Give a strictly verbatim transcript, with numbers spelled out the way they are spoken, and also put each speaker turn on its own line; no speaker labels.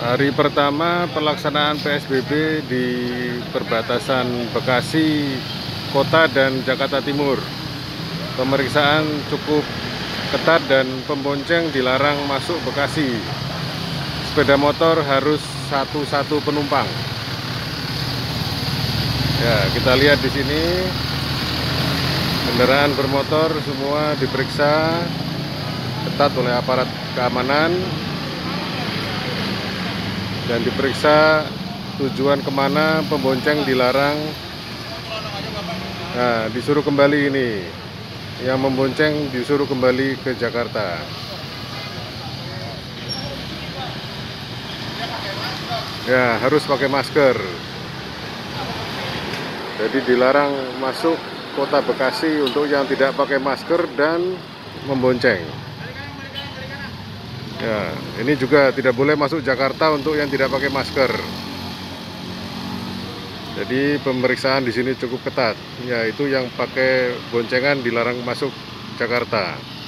Hari pertama pelaksanaan P S B B di perbatasan Bekasi Kota dan Jakarta Timur. Pemeriksaan cukup ketat dan pembonceng dilarang masuk Bekasi. Sepeda motor harus satu-satu penumpang. Ya, kita lihat di sini kendaraan bermotor semua diperiksa ketat oleh aparat keamanan dan diperiksa tujuan kemana, pembonceng dilarang. Nah, disuruh kembali ini, yang membonceng disuruh kembali ke Jakarta. Ya, harus pakai masker. Jadi dilarang masuk kota Bekasi untuk yang tidak pakai masker dan membonceng. Ya, ini juga tidak boleh masuk Jakarta untuk yang tidak pakai masker. Jadi pemeriksaan di sini cukup ketat. Ya, itu yang pakai boncengan dilarang masuk Jakarta.